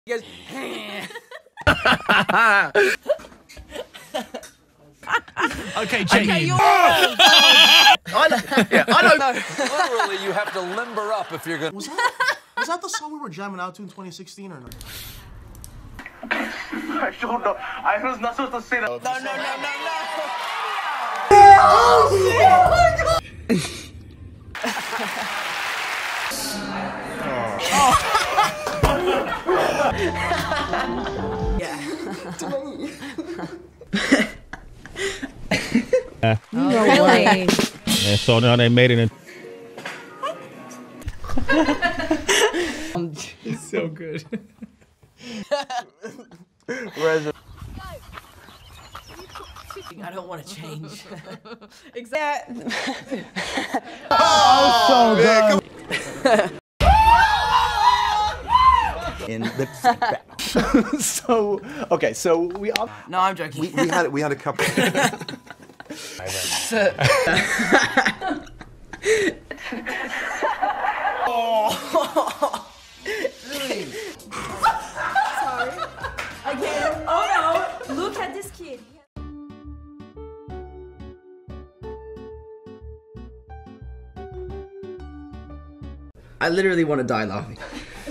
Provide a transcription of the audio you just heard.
You guys. Okay, Jake. Okay, I don't know. Literally, you have to limber up if you're gonna. Was that the song we were jamming out to in 2016 or not? I don't know. I was not supposed to say that. No. Oh shit! Really? Yeah, so now they made it in. It's so good. Whereas I don't want to change. Exactly. Oh, so good. In lip sync battle. So okay, so we all. No, I'm joking. We had a couple. Sorry. Again. Oh no! Look at this kid. I literally want to die laughing.